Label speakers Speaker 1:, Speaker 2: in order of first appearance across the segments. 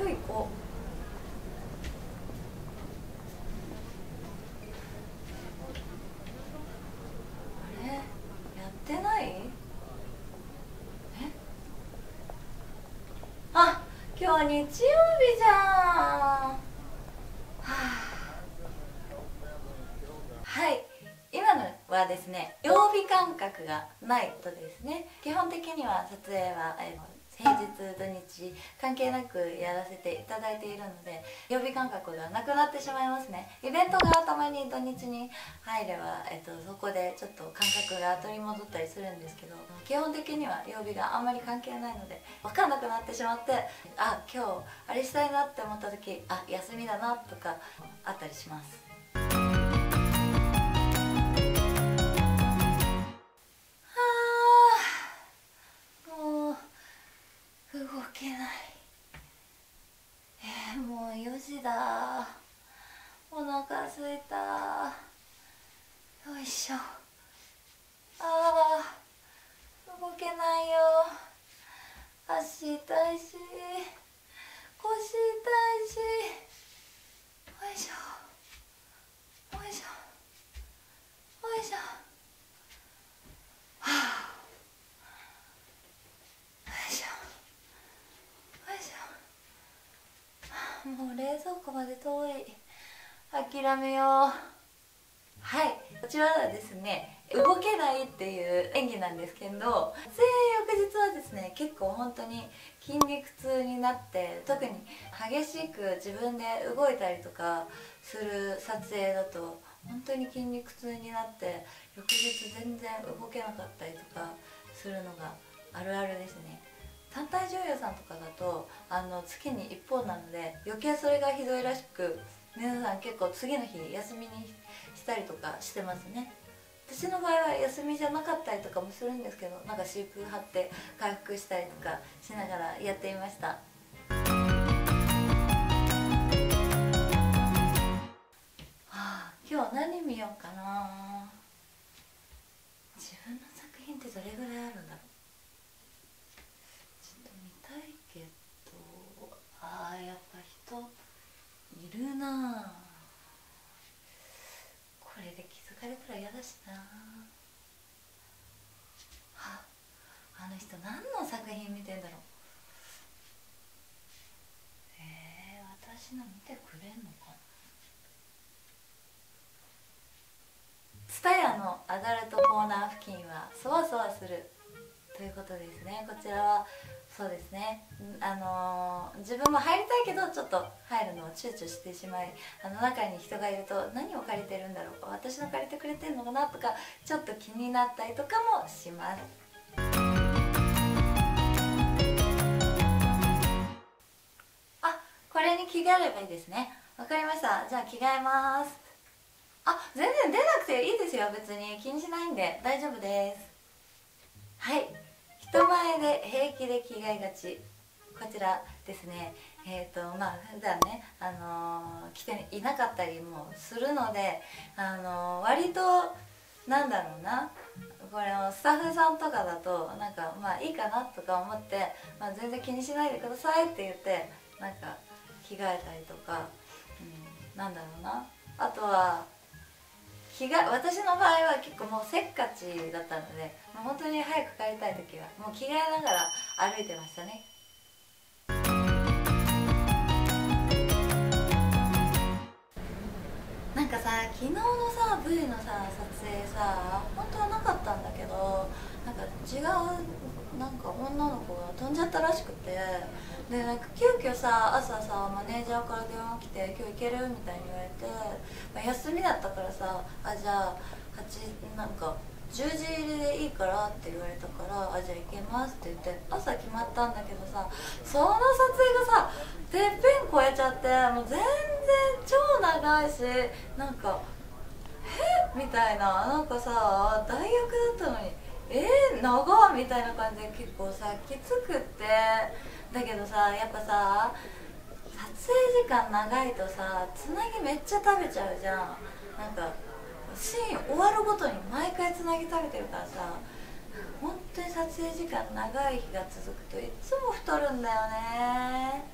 Speaker 1: 今日行こう。あれやってない？あ、今日日曜日じゃん。はあ、はい、今のはですね、曜日感覚がないとですね、基本的には撮影は平日土日関係なくやらせていただいているので、曜日感覚がなくなってしまいますね。イベントがたまに土日に入れば、そこでちょっと感覚が取り戻ったりするんですけど、基本的には曜日があんまり関係ないので分かんなくなってしまって、あ、今日あれしたいなって思った時、あ、休みだなとかあったりします。動けない。もう4時だ。お腹すいた。よいしょ。動けないよ。足痛いし腰痛いし。よいしょよいしょよいしょ。はあ、もう冷蔵庫まで遠い。諦めよう。はい、こちらはですね、動けないっていう演技なんですけど、撮影翌日はですね、結構本当に筋肉痛になって、特に激しく自分で動いたりとかする撮影だと本当に筋肉痛になって、翌日全然動けなかったりとかするのがあるあるですね。単体女優さんとかだと月に1本なので余計それがひどいらしく、皆さん結構次の日休みにしたりとかしてますね。私の場合は休みじゃなかったりとかもするんですけど、なんか湿布貼って回復したりとかしながらやっていました。今日何見ようかな。自分の作品ってどれぐらいあるんだろう。ちょっと見たいけど、やっぱ人いるな。これで気づかれたら嫌だしな。あの人何の作品見てんだろう。私の見てくれんのかな。TSUTAYAのアダルトコーナー付近はそわそわするということですね。こちらはそうですね、自分も入りたいけどちょっと入るのを躊躇してしまい、中に人がいると何を借りてるんだろう、私の借りてくれてるのかなとかちょっと気になったりとかもします。これに着替えればいいですね。わかりました。じゃあ着替えます。全然出なくていいですよ。別に気にしないんで大丈夫です。はい、人前で平気で着替えがち、こちらですね。普段ね、着ていなかったりもするので、割となんだろうな、これをスタッフさんとかだとなんかいいかなとか思って、全然気にしないでくださいって言ってなんか着替えたりとか、なんだろうな、あとは私の場合は結構もうせっかちだったので、本当に早く帰りたい時はもう着替えながら歩いてましたね。なんかさ、昨日のさ V のさ撮影さ、本当はなかったんだけど、なんか違うなんか女の子が飛んじゃったらしくて、でなんか急遽さ朝さマネージャーから電話来て「今日行ける?」みたいに言われて、休みだったからさ「じゃあなんか10時入りでいいから」って言われたから「じゃあ行けます」って言って朝決まったんだけどさ、その撮影がさてっぺん越えちゃって、もう全然超長いし、なんかみたいな、なんかさ大学だったのに長っみたいな感じで結構さきつくって。だけどさ、やっぱさ撮影時間長いとさつなぎめっちゃ食べちゃうじゃん。なんかシーン終わるごとに毎回つなぎ食べてるからさ、本当に撮影時間長い日が続くといつも太るんだよね。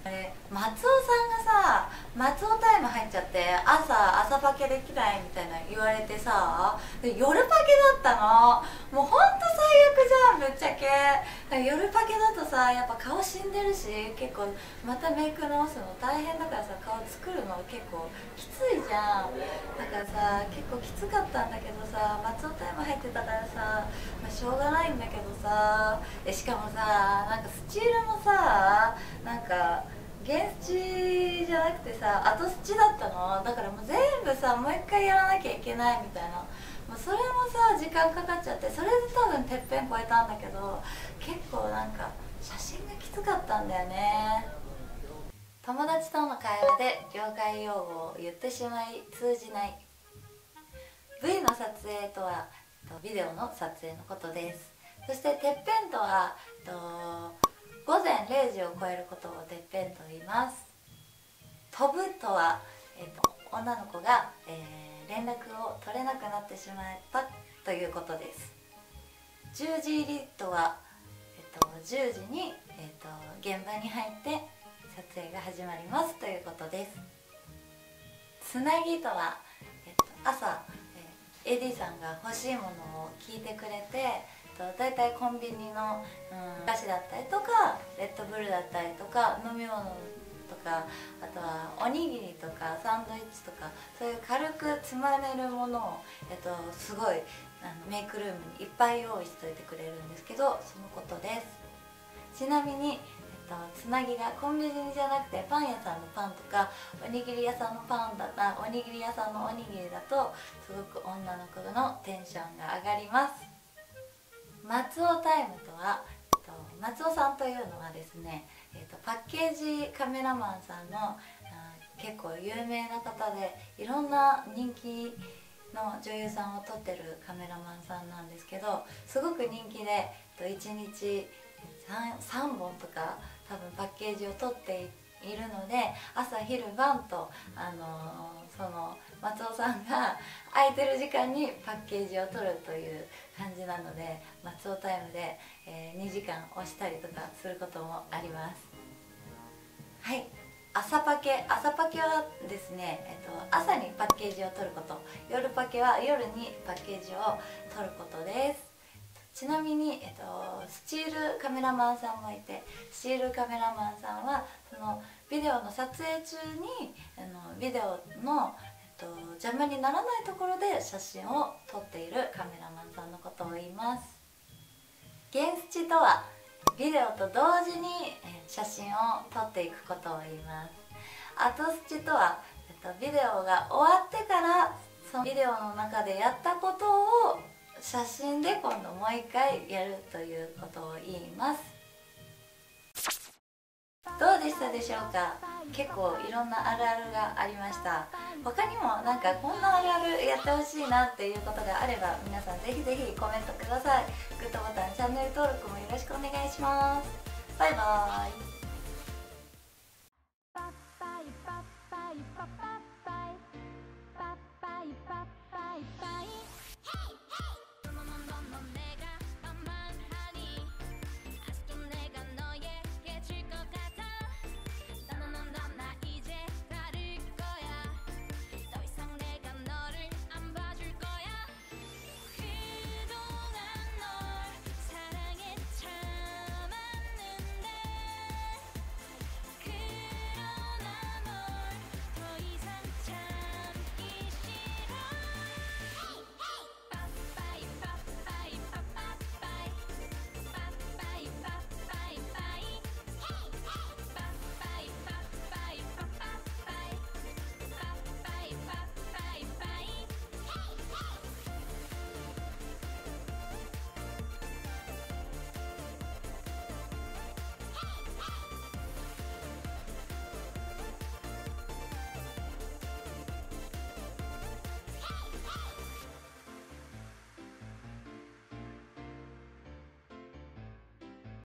Speaker 1: あれ松尾さんがさ松尾タイム入っちゃって朝パケできないみたいな言われてさ、夜パケだったの。もうほんと最悪じゃんぶっちゃけ。夜パケだとさやっぱ顔死んでるし、結構またメイク直すの大変だからさ、顔作るの結構きついじゃん。だからさ結構きつかったんだけどさ、松尾タイム入ってたからさ、しょうがないんだけどさ、しかもさなんかスチールもさなんか原スチじゃなくてさ後スチだったの。だからもう全部さもう一回やらなきゃいけないみたいな、もうそれもさ時間かかっちゃって、それで多分てっぺん越えたんだけど、結構なんか写真がきつかったんだよね。友達との会話で業界用語を言ってしまい通じない。 V の撮影とはビデオの撮影のことです。そしててっぺんとは午前0時を超えることをてっぺんと言います。飛ぶとは、女の子が、連絡を取れなくなってしまったということです。10時入りとは、10時に、現場に入って撮影が始まりますということです。つなぎとは、朝、AD さんが欲しいものを聞いてくれて、だいたいコンビニの、お菓子だったりとかレッドブルだったりとか飲み物とか、あとはおにぎりとかサンドイッチとか、そういう軽くつまめるものを、すごいメイクルームにいっぱい用意しといてくれるんですけど、そのことです。ちなみに、つなぎがコンビニじゃなくてパン屋さんのパンとかおにぎり屋さんのおにぎり屋さんのおにぎりだとすごく女の子のテンションが上がります。松尾タイムとは、松尾さんというのはですね、パッケージカメラマンさんの結構有名な方で、いろんな人気の女優さんを撮ってるカメラマンさんなんですけど、すごく人気で1日3本とか多分パッケージを撮っているので、朝昼晩とその松尾さんが空いてる時間にパッケージを撮るという感じなので、松尾タイムで、2時間押したりとかすることもあります。はい、朝パケはですね、朝にパッケージを撮ること、夜パケは夜にパッケージを撮ることです。ちなみに、スチールカメラマンさんもいて、スチールカメラマンさんはそのビデオの撮影中にビデオの、邪魔にならないところで写真を撮っているカメラマンさんのことを言います。原スチとはビデオと同時に写真を撮っていくことを言います。後スチとはビデオが終わってからそのビデオの中でやったことを写真で今度もう一回やるということを言います。どうでしたでしょうか。結構いろんなあるあるがありました。他にもなんかこんなあるあるやってほしいなっていうことがあれば、皆さんぜひぜひコメントください。グッドボタン、チャンネル登録もよろしくお願いします。バイバーイ。